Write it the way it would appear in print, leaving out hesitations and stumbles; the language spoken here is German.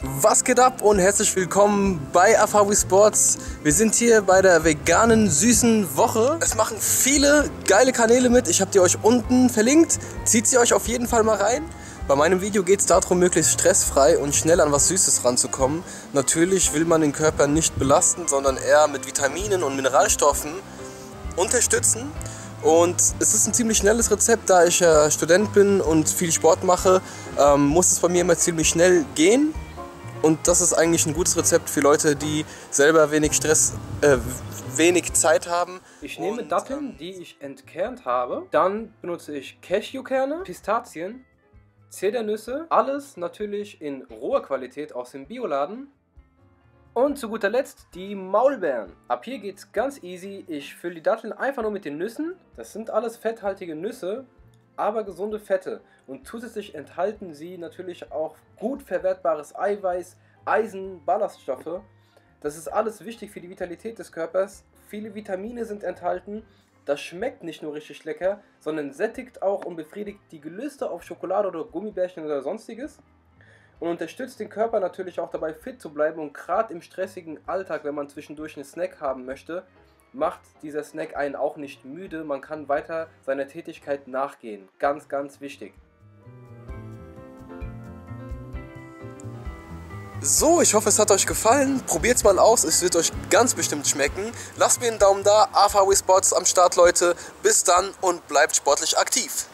Was geht ab und herzlich willkommen bei AVW Sports. Wir sind hier bei der veganen süßen Woche. Es machen viele geile Kanäle mit. Ich habe die euch unten verlinkt. Zieht sie euch auf jeden Fall mal rein. Bei meinem Video geht es darum, möglichst stressfrei und schnell an was Süßes ranzukommen. Natürlich will man den Körper nicht belasten, sondern eher mit Vitaminen und Mineralstoffen unterstützen. Und es ist ein ziemlich schnelles Rezept, da ich Student bin und viel Sport mache, muss es bei mir immer ziemlich schnell gehen. Und das ist eigentlich ein gutes Rezept für Leute, die selber wenig Zeit haben. Ich nehme Datteln, die ich entkernt habe. Dann benutze ich Cashewkerne, Pistazien, Zedernüsse. Alles natürlich in roher Qualität aus dem Bioladen. Und zu guter Letzt die Maulbeeren. Ab hier geht's ganz easy. Ich fülle die Datteln einfach nur mit den Nüssen. Das sind alles fetthaltige Nüsse, aber gesunde Fette. Und zusätzlich enthalten sie natürlich auch gut verwertbares Eiweiß, Eisen, Ballaststoffe. Das ist alles wichtig für die Vitalität des Körpers. Viele Vitamine sind enthalten. Das schmeckt nicht nur richtig lecker, sondern sättigt auch und befriedigt die Gelüste auf Schokolade oder Gummibärchen oder sonstiges. Und unterstützt den Körper natürlich auch dabei, fit zu bleiben. Und gerade im stressigen Alltag, wenn man zwischendurch einen Snack haben möchte, macht dieser Snack einen auch nicht müde. Man kann weiter seiner Tätigkeit nachgehen. Ganz, ganz wichtig. So, ich hoffe, es hat euch gefallen. Probiert es mal aus, es wird euch ganz bestimmt schmecken. Lasst mir einen Daumen da. AVW Sports am Start, Leute. Bis dann und bleibt sportlich aktiv.